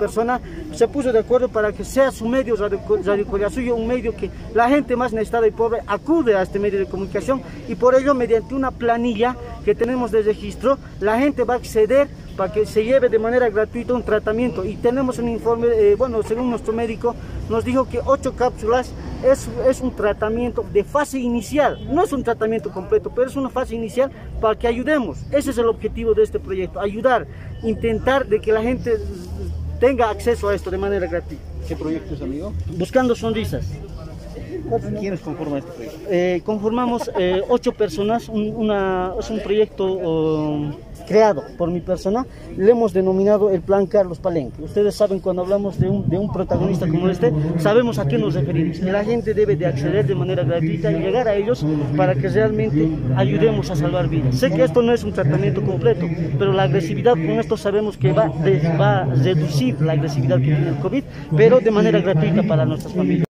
persona se puso de acuerdo para que sea su medio Radio Collasuyo, un medio que la gente más necesitada y pobre acude a este medio de comunicación, y por ello mediante una planilla que tenemos de registro, la gente va a acceder para que se lleve de manera gratuita un tratamiento. Y tenemos un informe, según nuestro médico nos dijo que 8 cápsulas es un tratamiento de fase inicial, no es un tratamiento completo, pero es una fase inicial para que ayudemos. Ese es el objetivo de este proyecto, ayudar, intentar de que la gente tenga acceso a esto de manera gratuita. ¿Qué proyecto es, amigo? Buscando sonrisas. ¿Quiénes conforman este proyecto? Conformamos 8 personas, es un proyecto creado por mi persona, le hemos denominado el Plan Carlos Palenque. Ustedes saben, cuando hablamos de un protagonista como este, sabemos a qué nos referimos, que la gente debe de acceder de manera gratuita y llegar a ellos para que realmente ayudemos a salvar vidas. Sé que esto no es un tratamiento completo, pero la agresividad con esto sabemos que va a reducir la agresividad que tiene el COVID, pero de manera gratuita para nuestras familias.